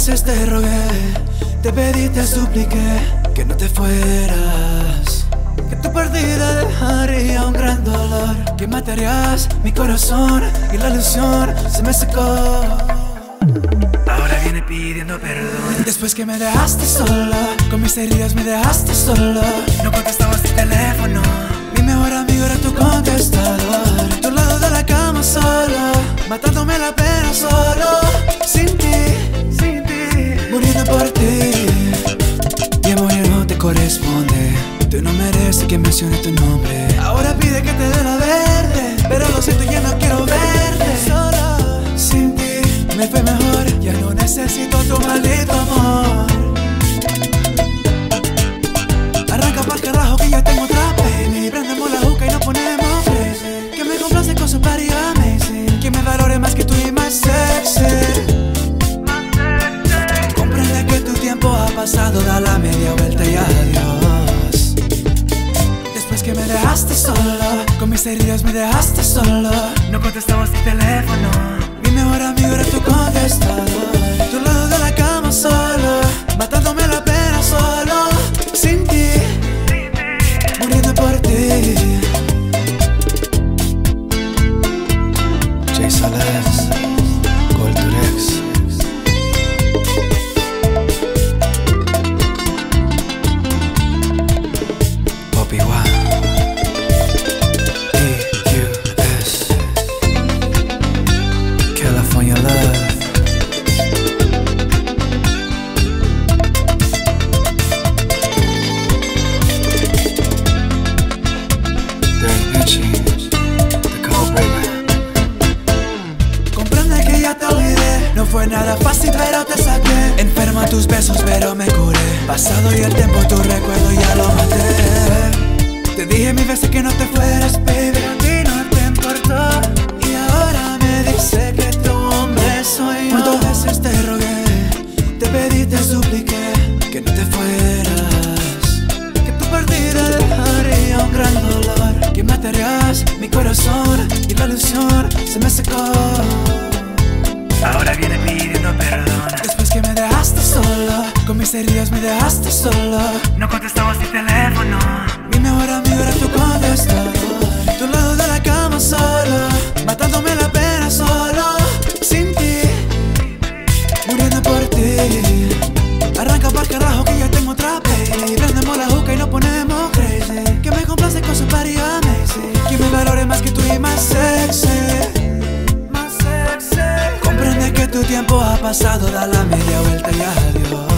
veces te rogué, te pedí, te supliqué que no te fueras, que tu pérdida dejaría un gran dolor, que matarías mi corazón y la ilusión se me secó. Ahora viene pidiendo perdón. Después que me dejaste solo, con mis heridas me dejaste solo. No contestabas tu teléfono, mi mejor amigo era tu contestador. Tu lado de la cama solo, matándome la pena solo. Sin ti, muriendo por ti. Y morir no te corresponde, tú no mereces que mencione tu nombre. Ahora pide que te dé la verde, pero lo siento, ya no quiero verte. Solo, sin ti, me fue mejor. Ya no necesito tu maldito amor. Arranca pa'l carajo que ya tengo otra baby. Prendemos la juca y nos ponemos crazy. Que me complace con su party amazing, que me valore más que tú y más sexy. Comprende que tu tiempo ha pasado, da la media vuelta y adiós. Después que me dejaste solo, con mis heridas me dejaste solo. No contestabas tu teléfono, mi mejor amigo era tu contestador. Tu lado de la cama solo, matándome la pena solo. Sin ti, muriendo por ti. Jay Sales, Culturex. Poppy One, EQS, California Love. Comprende que ya te olvidé, no fue nada fácil pero te saqué. Enferma tus besos pero me curé. Pasado y el tiempo tu recuerdo ya lo maté. Te dije mil veces que no te fueras, baby, a ti no te importó. Y ahora me dice que tu hombre soy yo. ¿Cuántas veces te rogué, te pedí, te supliqué que no te fueras, que tu partida dejaría un gran dolor, que matarías mi corazón y la ilusión se me secó. Ahora viene pidiendo perdón. Después que me dejaste solo, con mis heridas me dejaste solo. No contestabas tu teléfono, mi mejor amigo era tu contestador. Tu lado de la cama solo, matándome la pena solo. Sin ti, muriendo por ti. Arranca pa'l carajo que ya tengo otra baby. Prendemos la juca y nos ponemos crazy. Que me complace con su party amazing, que me valore más que tú y más sexy. Comprende que tu tiempo ha pasado, da la media vuelta y adiós.